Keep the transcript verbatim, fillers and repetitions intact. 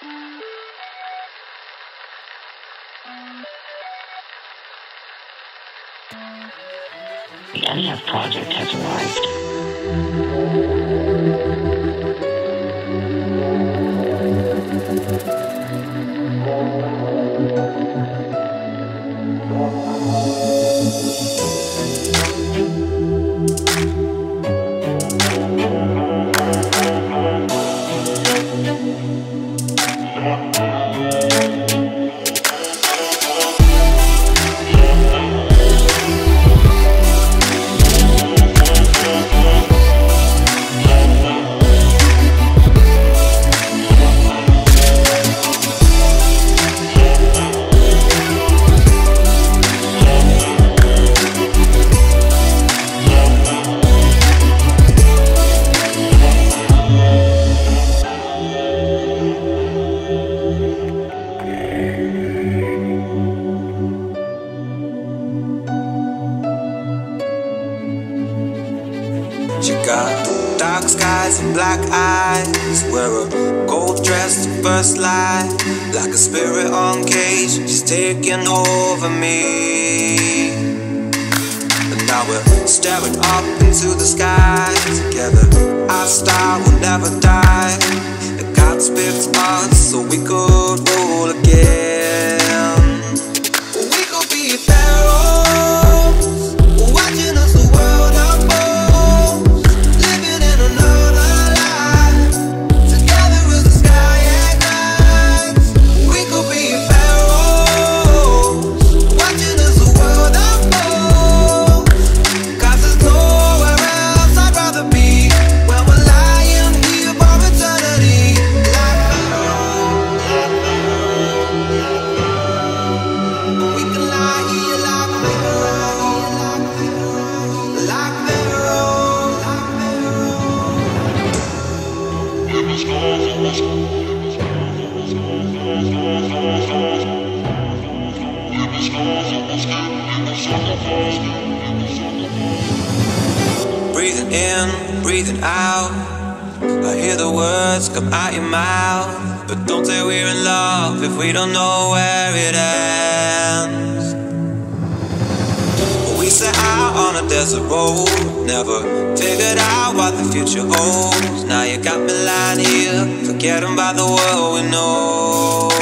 The N E F Project has arrived. She got dark skies and black eyes, wear a gold dress to first light. Like a spirit on cage, she's taking over me. And now we're staring up into the sky together. Our star will never die. And God spits us so we could rule again. We could be pharaohs, watching us the world unfold. Breathing in, breathing out, I hear the words come out your mouth. But don't say we're in love if we don't know where it ends. We set out on a desert road, never figured out what the future holds. Now you got me lying here, forgetting about the world we know.